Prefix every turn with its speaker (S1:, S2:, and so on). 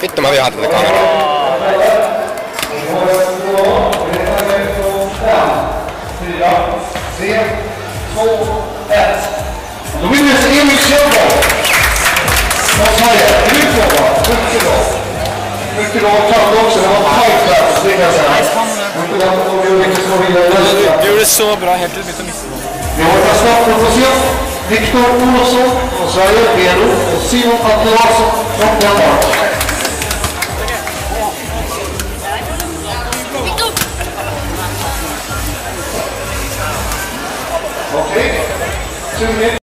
S1: Vittu mä vihaan tätä kameraa.
S2: The winner is Emil Kjellberg. Vad säger du? Mycket bra. Mycket bra kamp också. Det var tajt där.
S3: Du gjorde det så bra helt ut mitt och missade.
S2: Vi har ett startproposition. Viktor Olofsson från Sverige, redo. Och Simon Atlevarsson från Danmark. Okej.